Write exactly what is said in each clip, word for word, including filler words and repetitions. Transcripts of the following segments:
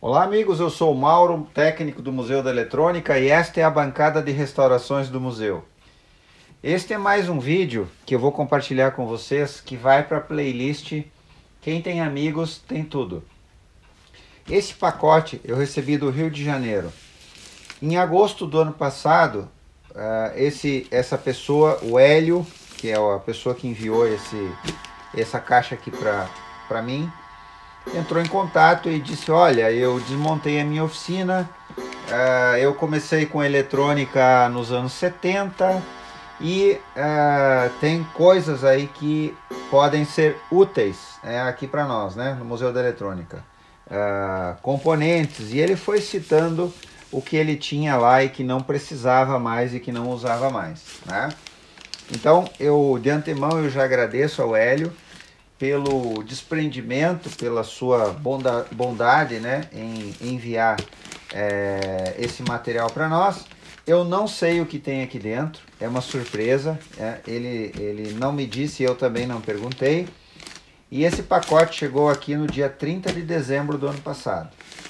Olá amigos, eu sou o Mauro, técnico do Museu da Eletrônica, e esta é a bancada de restaurações do museu. Este é mais um vídeo que eu vou compartilhar com vocês, que vai para a playlist Quem Tem Amigos Tem Tudo. Esse pacote eu recebi do Rio de Janeiro. Em agosto do ano passado, esse, essa pessoa, o Hélio, que é a pessoa que enviou esse, essa caixa aqui para mim, entrou em contato e disse: olha, eu desmontei a minha oficina, uh, eu comecei com eletrônica nos anos setenta e uh, tem coisas aí que podem ser úteis é, aqui para nós, né, no Museu da Eletrônica, uh, componentes, e ele foi citando o que ele tinha lá e que não precisava mais e que não usava mais, né? Então eu de antemão eu já agradeço ao Hélio pelo desprendimento, pela sua bondade, né, em enviar é, esse material para nós. Eu não sei o que tem aqui dentro, é uma surpresa, é, ele, ele não me disse, eu também não perguntei. E esse pacote chegou aqui no dia trinta de dezembro do ano passado.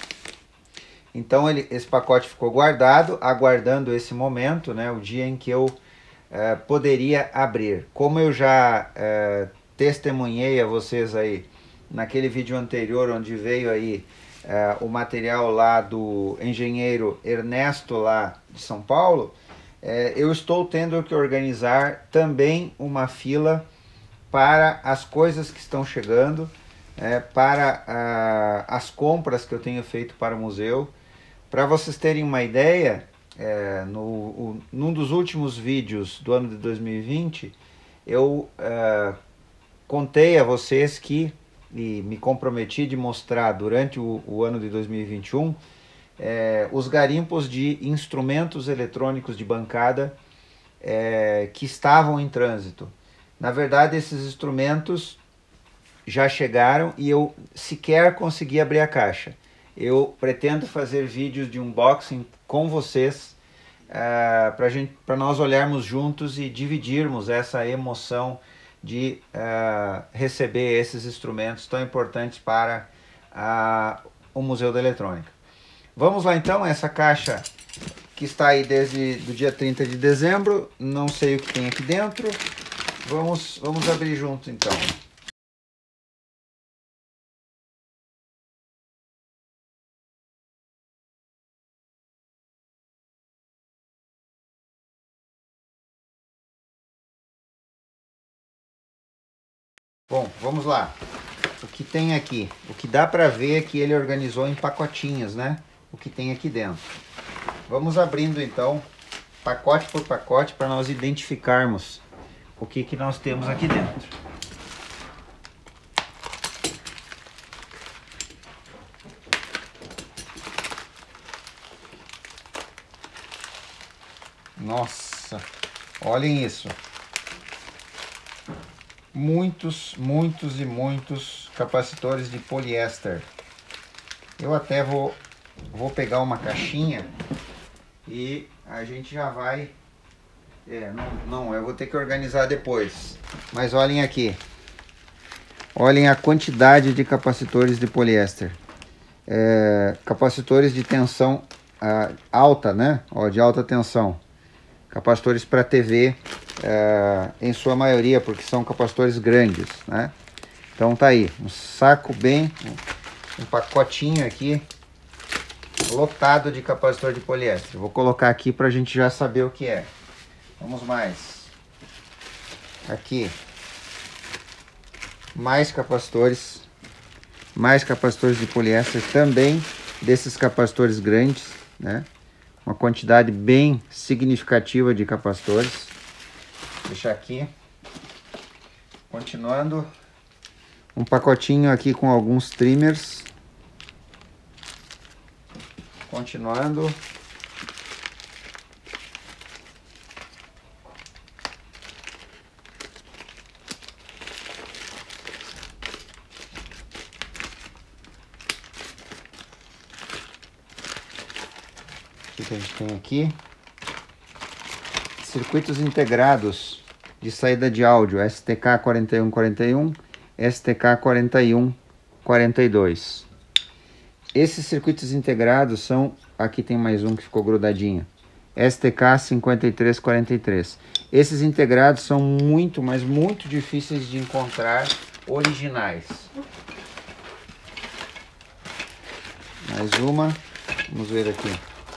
Então ele, esse pacote ficou guardado, aguardando esse momento, né, o dia em que eu é, poderia abrir. Como eu já é, testemunhei a vocês aí naquele vídeo anterior, onde veio aí uh, o material lá do engenheiro Ernesto lá de São Paulo, uh, eu estou tendo que organizar também uma fila para as coisas que estão chegando, uh, para uh, as compras que eu tenho feito para o museu. Para vocês terem uma ideia, uh, no, o, num dos últimos vídeos do ano de dois mil e vinte, eu uh, contei a vocês que, e me comprometi de mostrar durante o, o ano de dois mil e vinte e um, é, os garimpos de instrumentos eletrônicos de bancada é, que estavam em trânsito. Na verdade, esses instrumentos já chegaram e eu sequer consegui abrir a caixa. Eu pretendo fazer vídeos de unboxing com vocês uh, para gente, para nós olharmos juntos e dividirmos essa emoção de uh, receber esses instrumentos tão importantes para uh, o Museu da Eletrônica. Vamos lá então, essa caixa que está aí desde o dia trinta de dezembro, não sei o que tem aqui dentro, vamos, vamos abrir juntos então. Bom, vamos lá. O que tem aqui? O que dá para ver é que ele organizou em pacotinhos, né? O que tem aqui dentro. Vamos abrindo então, pacote por pacote, para nós identificarmos o que, que nós temos aqui dentro. Nossa, olhem isso. Muitos, muitos e muitos capacitores de poliéster. Eu até vou, vou pegar uma caixinha e a gente já vai... É, não, não, eu vou ter que organizar depois. Mas olhem aqui. Olhem a quantidade de capacitores de poliéster. É, capacitores de tensão uh, alta, né? Ó, de alta tensão. Capacitores para T V, uh, em sua maioria, porque são capacitores grandes, né? Então tá aí, um saco bem, um pacotinho aqui, lotado de capacitor de poliéster. Vou colocar aqui para a gente já saber o que é. Vamos mais. Aqui. Mais capacitores. Mais capacitores de poliéster também, desses capacitores grandes, né? Uma quantidade bem significativa de capacitores. Vou deixar aqui. Continuando. Um pacotinho aqui com alguns trimmers. Continuando. O que a gente tem aqui? Circuitos integrados de saída de áudio, S T K quarenta e um quarenta e um, S T K quarenta e um quarenta e dois. Esses circuitos integrados são... Aqui tem mais um que ficou grudadinho. S T K cinquenta e três quarenta e três. Esses integrados são muito, mas muito difíceis de encontrar originais. Mais uma. Vamos ver aqui.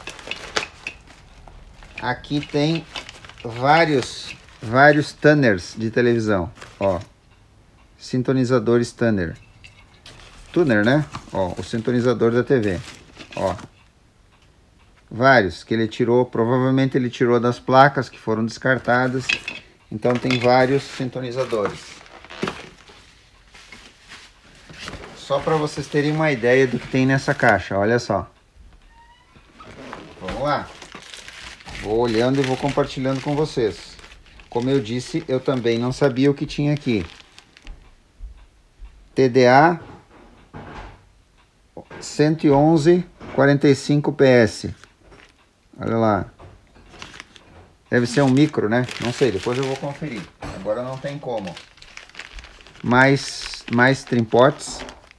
Aqui tem vários, vários tunners de televisão. Ó, sintonizadores tuner. Tuner, né? Ó, o sintonizador da T V. Ó, vários que ele tirou. Provavelmente ele tirou das placas que foram descartadas. Então tem vários sintonizadores. Só para vocês terem uma ideia do que tem nessa caixa. Olha só. Vamos lá. Vou olhando e vou compartilhando com vocês. Como eu disse, eu também não sabia o que tinha aqui. T D A cento e onze quarenta e cinco P S. Olha lá. Deve ser um micro, né? Não sei, depois eu vou conferir. Agora não tem como. Mais, mais trimpotes.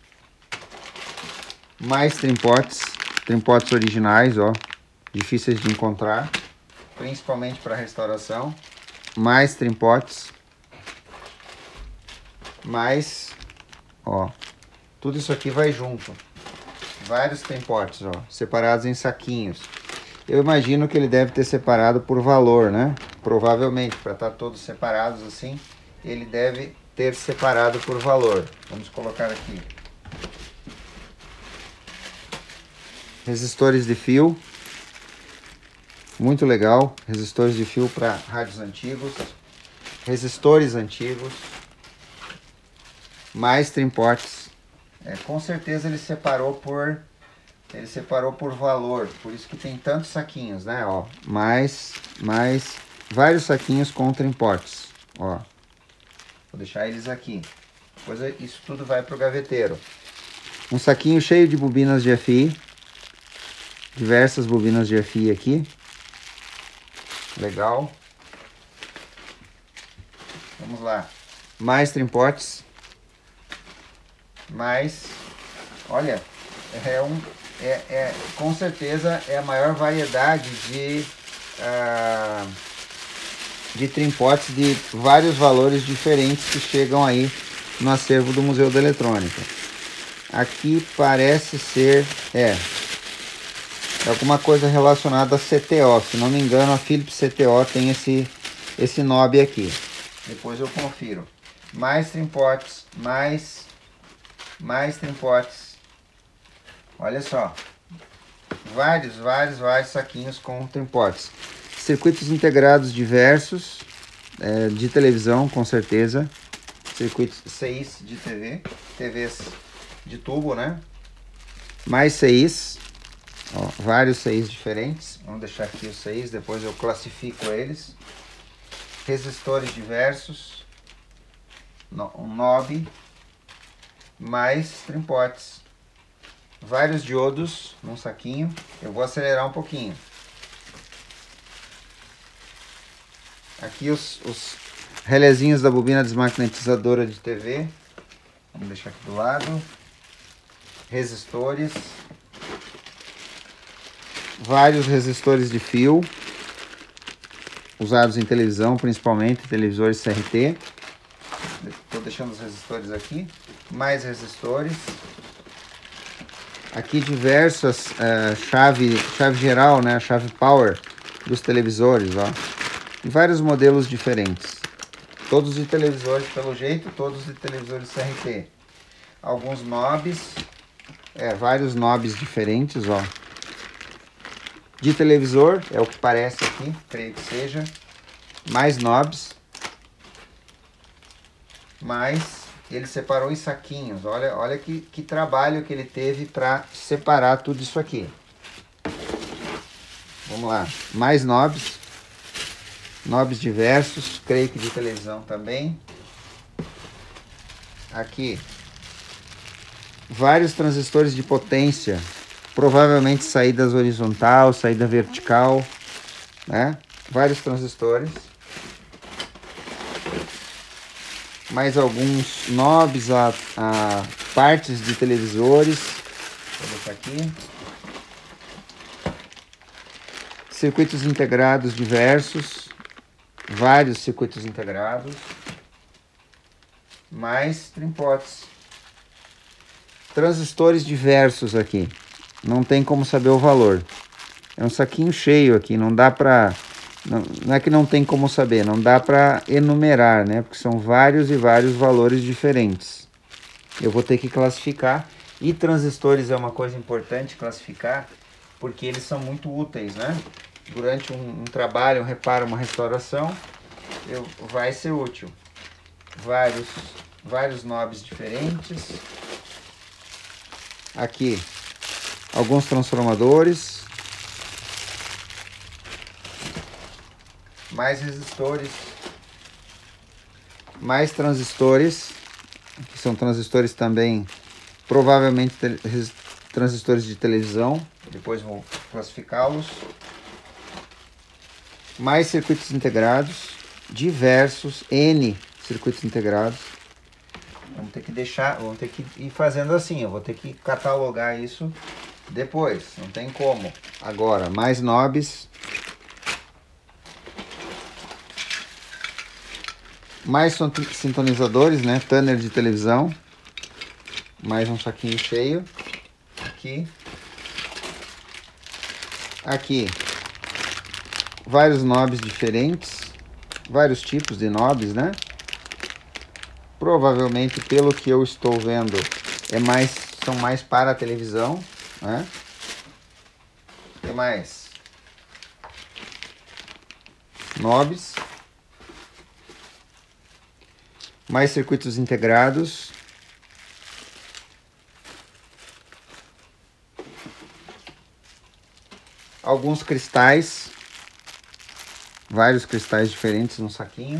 Mais trimpotes. Trimpotes originais, ó. Difíceis de encontrar. Principalmente para restauração. Mais trimpotes. Mais, ó. Tudo isso aqui vai junto. Vários trimpotes, ó. Separados em saquinhos. Eu imagino que ele deve ter separado por valor, né? Provavelmente, para estar todos separados assim, ele deve ter separado por valor. Vamos colocar aqui. Resistores de fio. Muito legal. Resistores de fio para rádios antigos. Resistores antigos. Mais trimpotes. É, com certeza ele separou por... Ele separou por valor, por isso que tem tantos saquinhos, né? Ó, mais, mais, vários saquinhos com trimpotes. Ó, vou deixar eles aqui. Depois isso tudo vai pro gaveteiro. Um saquinho cheio de bobinas de F I. Diversas bobinas de F I aqui. Legal. Vamos lá. Mais trimpotes. Mais. Olha, é um... É, é, com certeza é a maior variedade de, uh, de trimpotes de vários valores diferentes que chegam aí no acervo do Museu da Eletrônica. Aqui parece ser, é, é alguma coisa relacionada a C T O, se não me engano a Philips C T O tem esse, esse knob aqui. Depois eu confiro. Mais trimpotes, mais, mais trimpotes. Olha só, vários, vários, vários saquinhos com trimpotes. Circuitos integrados diversos, é, de televisão, com certeza. Circuitos C Is de T V, T Vs de tubo, né? Mais C Is, ó, vários C Is diferentes. Vamos deixar aqui os C Is, depois eu classifico eles. Resistores diversos, um knob, mais trimpotes. Vários diodos num saquinho. Eu vou acelerar um pouquinho. Aqui os, os relézinhos da bobina desmagnetizadora de T V. Vamos deixar aqui do lado. Resistores. Vários resistores de fio. Usados em televisão, principalmente televisores C R T. Estou deixando os resistores aqui. Mais resistores. Aqui diversas uh, chave, chave geral, né, chave power dos televisores, ó. E vários modelos diferentes. Todos de televisores, pelo jeito, todos de televisores C R T. Alguns knobs, é, vários knobs diferentes, ó. De televisor, é o que parece aqui, creio que seja. Mais knobs. Mais... Ele separou em saquinhos. Olha, olha que, que trabalho que ele teve para separar tudo isso aqui. Vamos lá. Mais knobs. Knobs diversos. Creio que de televisão também. Aqui. Vários transistores de potência. Provavelmente saídas horizontal, saída vertical. Né? Vários transistores. Mais alguns knobs a, a partes de televisores. Vou botar aqui. Circuitos integrados diversos, vários circuitos integrados, mais trimpotes. Transistores diversos aqui, não tem como saber o valor. É um saquinho cheio aqui, não dá pra... Não, não é que não tem como saber, não dá pra enumerar, né? Porque são vários e vários valores diferentes. Eu vou ter que classificar. E transistores é uma coisa importante classificar, porque eles são muito úteis, né? Durante um, um trabalho, um reparo, uma restauração, eu, vai ser útil. Vários, vários knobs diferentes. Aqui, alguns transformadores. Mais resistores. Mais transistores, que são transistores também, provavelmente transistores de televisão. Depois vou classificá-los. Mais circuitos integrados, diversos, N circuitos integrados. Vamos ter que deixar, vamos ter que ir fazendo assim, eu vou ter que catalogar isso depois, não tem como. Agora, mais knobs. Mais sintonizadores, né? Tuner de televisão. Mais um saquinho cheio. Aqui. Aqui. Vários knobs diferentes. Vários tipos de knobs, né? Provavelmente, pelo que eu estou vendo, é mais, são mais para a televisão, né? O que mais? Knobs. Mais circuitos integrados. Alguns cristais. Vários cristais diferentes no saquinho.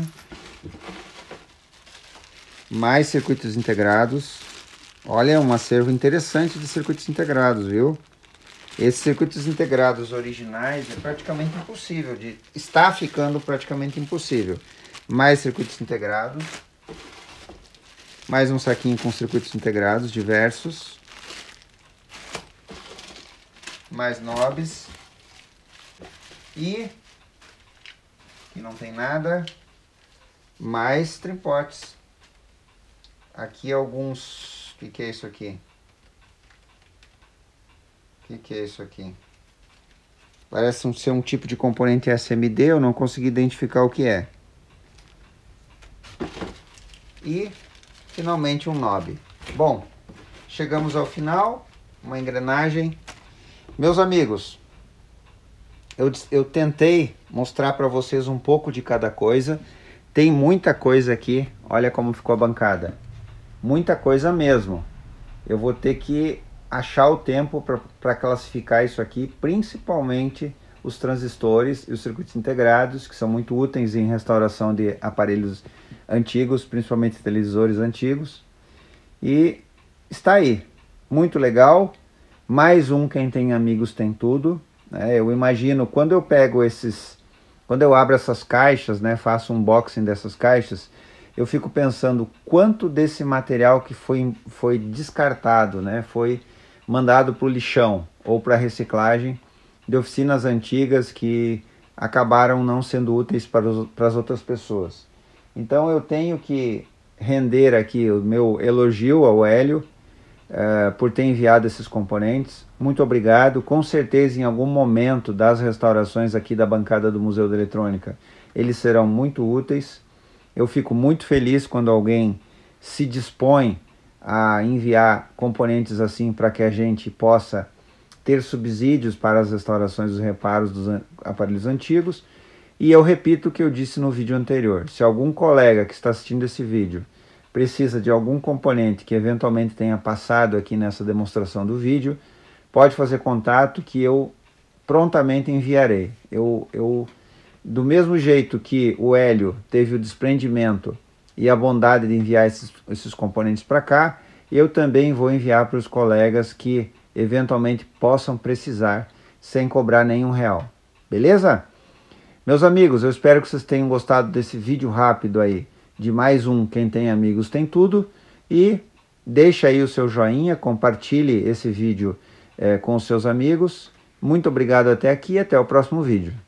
Mais circuitos integrados. Olha, um acervo interessante de circuitos integrados, viu? Esses circuitos integrados originais é praticamente impossível. De, está ficando praticamente impossível. Mais circuitos integrados. Mais um saquinho com circuitos integrados diversos. Mais knobs. E aqui não tem nada. Mais tripotes. Aqui alguns... O que, que é isso aqui? O que, que é isso aqui? Parece ser um tipo de componente S M D, eu não consegui identificar o que é. E... finalmente um knob. Bom, chegamos ao final, uma engrenagem. Meus amigos, eu, eu tentei mostrar para vocês um pouco de cada coisa. Tem muita coisa aqui, olha como ficou a bancada. Muita coisa mesmo. Eu vou ter que achar o tempo para classificar isso aqui, principalmente os transistores e os circuitos integrados, que são muito úteis em restauração de aparelhos antigos, principalmente televisores antigos. E está aí, muito legal. Mais um Quem Tem Amigos Tem Tudo. É, eu imagino, quando eu pego esses, quando eu abro essas caixas, né, faço um unboxing dessas caixas, eu fico pensando quanto desse material que foi, foi descartado, né, foi mandado para o lixão ou para reciclagem de oficinas antigas que acabaram não sendo úteis para, os, para as outras pessoas. Então eu tenho que render aqui o meu elogio ao Hélio uh, por ter enviado esses componentes. Muito obrigado. Com certeza em algum momento das restaurações aqui da bancada do Museu da Eletrônica, eles serão muito úteis. Eu fico muito feliz quando alguém se dispõe a enviar componentes assim para que a gente possa ter subsídios para as restaurações dos reparos dos aparelhos antigos. E eu repito o que eu disse no vídeo anterior. Se algum colega que está assistindo esse vídeo precisa de algum componente que eventualmente tenha passado aqui nessa demonstração do vídeo, pode fazer contato que eu prontamente enviarei. Eu, eu, do mesmo jeito que o Hélio teve o desprendimento e a bondade de enviar esses, esses componentes para cá, eu também vou enviar para os colegas que eventualmente possam precisar sem cobrar nenhum real. Beleza? Meus amigos, eu espero que vocês tenham gostado desse vídeo rápido aí, de mais um Quem Tem Amigos Tem Tudo, e deixa aí o seu joinha, compartilhe esse vídeo é, com os seus amigos. Muito obrigado até aqui, até o próximo vídeo.